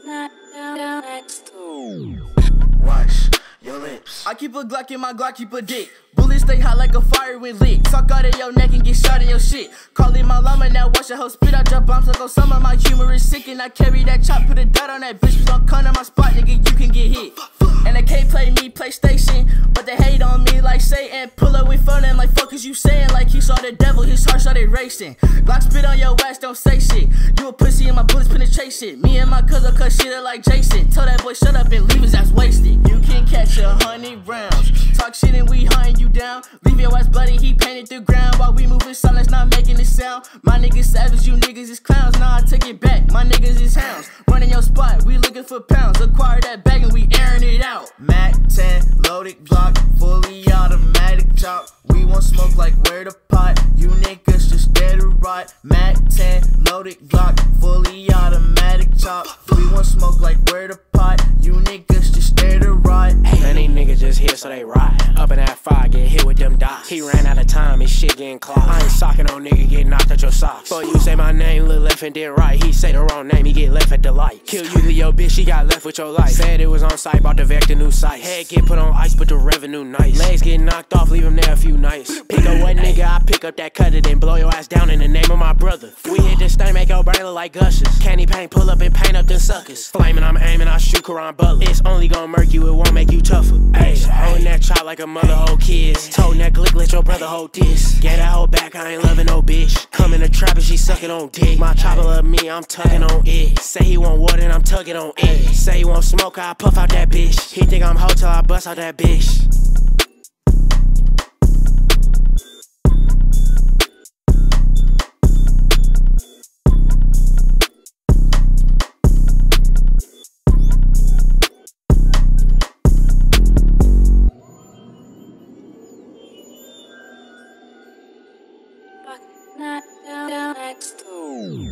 Wash your lips. I keep a Glock in my Glock, keep a dick. Bullets stay hot like a fire when lit. Talk out of your neck and get shot in your shit. Call it my llama, now watch the hoe spit. I drop bombs like Osama. My humor is sick and I carry that chop. Put a dot on that bitch, don't come to my spot, nigga, you can get hit. And they can't play me PlayStation, but they hate on me like Satan. Pull up with fun and like fuck is you saying? Like he saw the devil, his heart started racing. Glock spit on your ass, don't say shit. You a pussy and my bullets penetrate shit. Me and my cousin cut shit up like Jason. Tell that boy shut up and leave his ass wasted. You can catch 100 rounds. Talk shit and we hunting you down. Leave your ass bloody, he painted the ground. While we moving silence, not making a sound. My niggas savage, you niggas is clowns. Nah, I took it back, my niggas is hounds. Running your spot, we looking for pounds. Acquire that bag and we airing it out. Mac 10, loaded Glock, fully automatic chop. We won't smoke like where the pot. You niggas just there to rot. Mac 10, loaded Glock, fully automatic chop. We won't smoke like where the pot. You niggas just there to rot. Man, these niggas just here so they ride. Up in that fire, get hit with them dots. He ran out of time, his shit getting clogged. I ain't socking on nigga, get knocked out your socks. Boy, you say my name, look left and did right. He say the wrong name, he get left at the light. Kill you, leave your bitch, she got left with your life. Said it was on site, bought the Vector new sight. Head get put on ice, but the revenue nice. Legs get knocked off, leave him there a few nights. Pick up what nigga, I pick up that cutter, then blow your ass down in the name of my brother. We hit this thing, make your brain look like gushers. Candy paint, pull up and paint up them suckers. Flaming, I'm aiming, I shoot Karan Butler. It's only gonna murk you, it won't make you tougher. Ayy, holding that chop like a mother hold kids. Told that glick, let your brother hold this. Get that hoe back, I ain't loving no bitch. Come in the trap and she sucking on dick. My chopper love me, I'm tugging on it. Say he want water and I'm tugging on it. Say he want smoke, I puff out that bitch. He think I'm hoe till I bust out that bitch. Next.